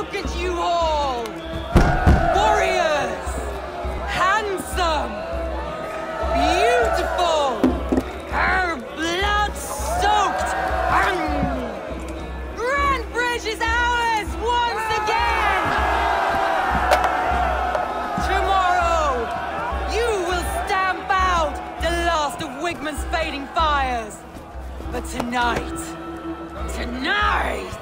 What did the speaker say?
Look at you all! Warriors! Handsome! Beautiful! Blood-soaked! Grantsbridge is ours once again! Tomorrow, you will stamp out the last of Wigman's fading fires. But tonight...